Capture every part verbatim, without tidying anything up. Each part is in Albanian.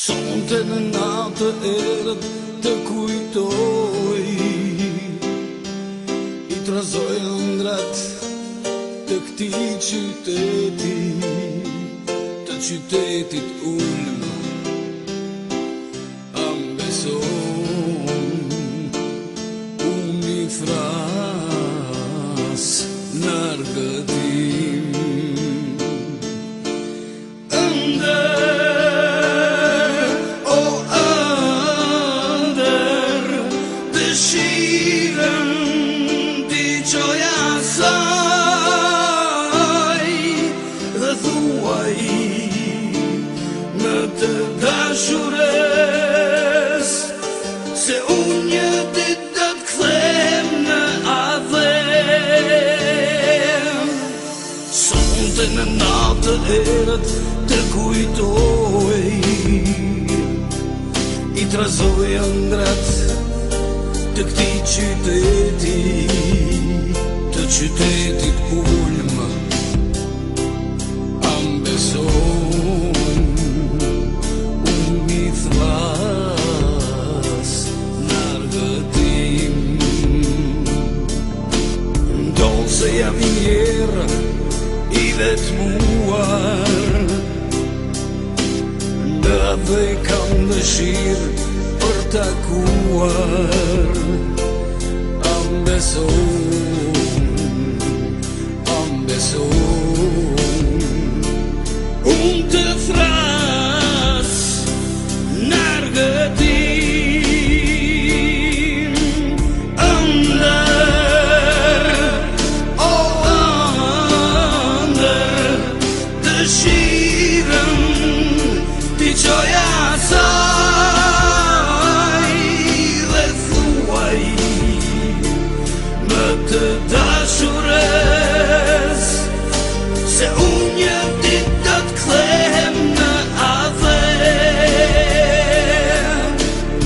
Sonte në natë erët të kujtoj, I trazoj ëndrat të këti qyteti, të qytetit ulëm, ambeson, unë I fras në argëtim. Dëshirën ti qoja saj dhe thuaj në të dashures se unë një dit do t'kthehem në adhem. Sonte në natë erët të kujtoj, I trazoj ëndrat të këti qyteti, të qytetit ulëm, ambeson, unë I thras në argëtim. Ndonë se jam I njerë I vetmuar, në dhe kam dëshirë për takuar, ambeson, ambeson, unë të thras në argëtim. Ëndër, o ëndër, dëshirën ti qoja saj dhe thuaj në të dashures se unë një dit do t'kthehem në adhem.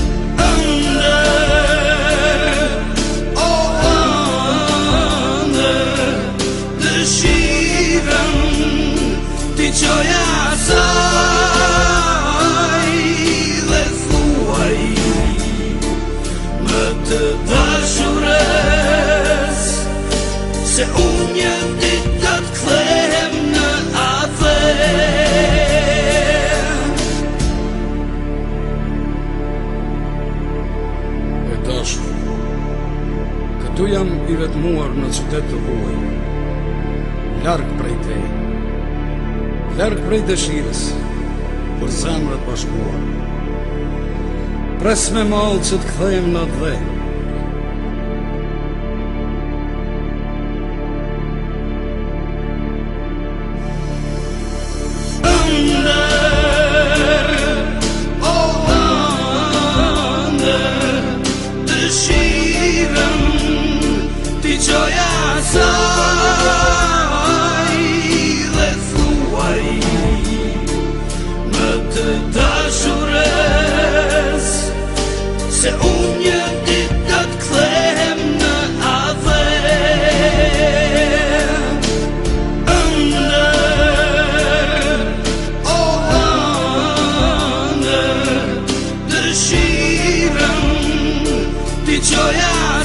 Ëndër, o ëndër, dëshirën ti qoja saj dhe thuaj në të dashures se unë një dit do t'kthehem në adhem. E dashur, këtu jam I vetmuar në qytet të huaj, larg prej teje, larg prej dëshirës për zemrat bashkuar. Pres me mallë që t'kthehem në adhem. Ëndër, o ëndër, dëshirën ti qoja saj dhe thuaj në të dashures se unë një dit do t'kthehem në adhem. Ëndër, o ëndër, dëshirën ti qoja